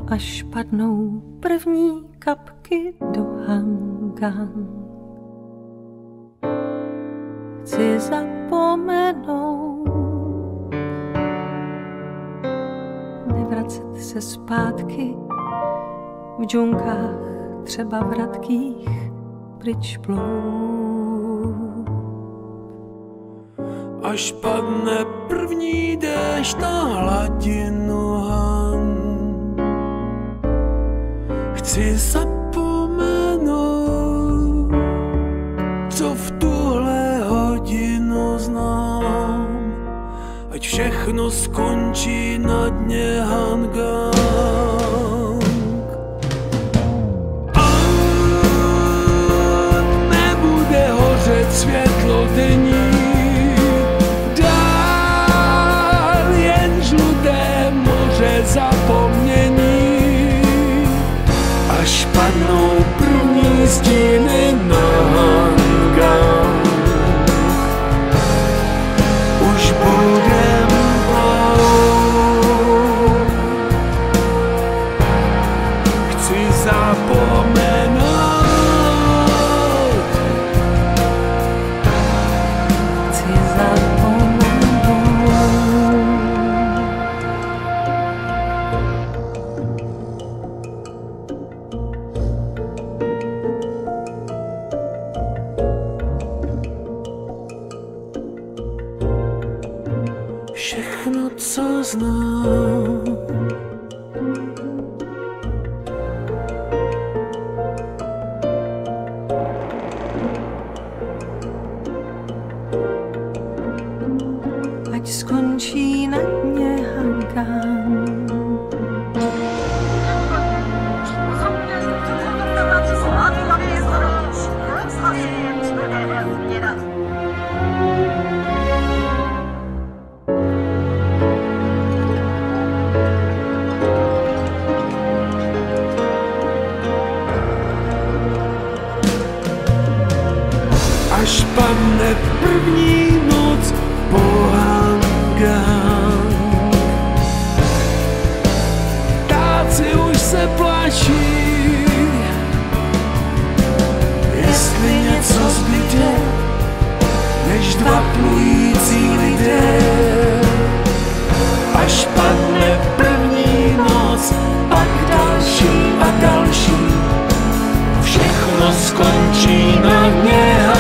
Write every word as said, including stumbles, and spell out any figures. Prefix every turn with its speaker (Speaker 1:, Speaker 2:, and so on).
Speaker 1: až padnou první kapky do hangan. Chci zapomenout, nevracet se zpátky v džunkách, třeba vratkých pryč plout.
Speaker 2: Až padne první déšť na hladinu Han, chci zapomenout, co v tuhle hodinu znám, ať všechno skončí na dně hangang. Ať nebude hořet světlo denní, dál jen žluté moře zapomnění. Až padnou první stíny na hangang, už budem plout. Chci zapomenout,
Speaker 1: Chci zapomenout.
Speaker 2: všechno, co znám.
Speaker 1: Ať skončí na dně hangang.
Speaker 2: Až padne první noc po hangang, ptáci už se plaší, jestli něco zbyde, než dva plující lidé. Až padne první noc, pak další a další, všechno skončí na dně.